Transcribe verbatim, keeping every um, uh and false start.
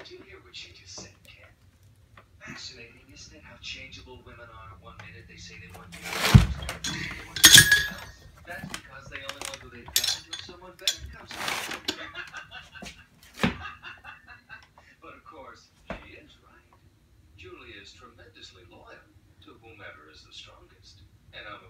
Did you hear what she just said, Ken? Fascinating, isn't it, how changeable women are? One minute they say they want you, next minute they want someone else. That's because they only want who they've got until someone better comes along. But of course, she is right. Julia is tremendously loyal to whomever is the strongest. And I'm